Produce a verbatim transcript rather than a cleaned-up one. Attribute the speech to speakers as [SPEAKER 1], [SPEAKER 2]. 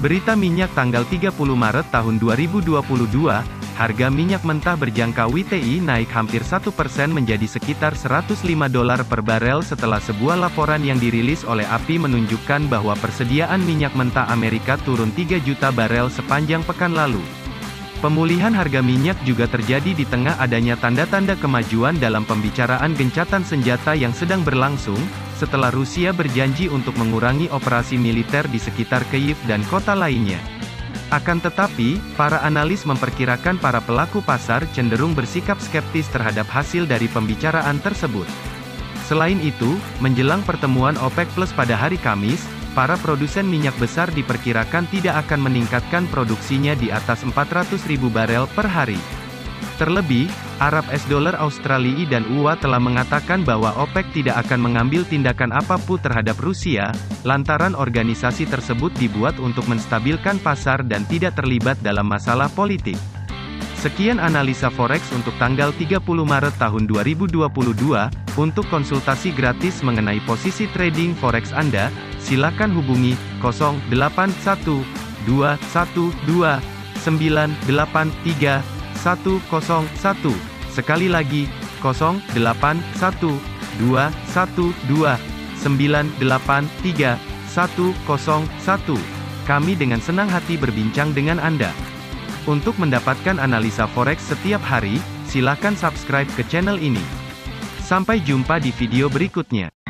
[SPEAKER 1] Berita minyak tanggal tiga puluh Maret tahun dua ribu dua puluh dua, harga minyak mentah berjangka W T I naik hampir satu persen menjadi sekitar seratus lima dolar per barel setelah sebuah laporan yang dirilis oleh A P I menunjukkan bahwa persediaan minyak mentah Amerika turun tiga juta barel sepanjang pekan lalu. Pemulihan harga minyak juga terjadi di tengah adanya tanda-tanda kemajuan dalam pembicaraan gencatan senjata yang sedang berlangsung, setelah Rusia berjanji untuk mengurangi operasi militer di sekitar Kyiv dan kota lainnya. Akan tetapi, para analis memperkirakan para pelaku pasar cenderung bersikap skeptis terhadap hasil dari pembicaraan tersebut. Selain itu, menjelang pertemuan OPEC Plus pada hari Kamis, para produsen minyak besar diperkirakan tidak akan meningkatkan produksinya di atas empat ratus ribu barel per hari. Terlebih, Arab S dolar Australia dan U A telah mengatakan bahwa OPEC tidak akan mengambil tindakan apapun terhadap Rusia, lantaran organisasi tersebut dibuat untuk menstabilkan pasar dan tidak terlibat dalam masalah politik. Sekian analisa forex untuk tanggal tiga puluh Maret tahun dua ribu dua puluh dua. Untuk konsultasi gratis mengenai posisi trading forex Anda, silakan hubungi nol delapan satu dua satu dua sembilan delapan tiga satu nol satu. Sekali lagi, nol delapan satu dua satu dua sembilan delapan tiga satu nol satu. Kami dengan senang hati berbincang dengan Anda. Untuk mendapatkan analisa forex setiap hari, silakan subscribe ke channel ini. Sampai jumpa di video berikutnya.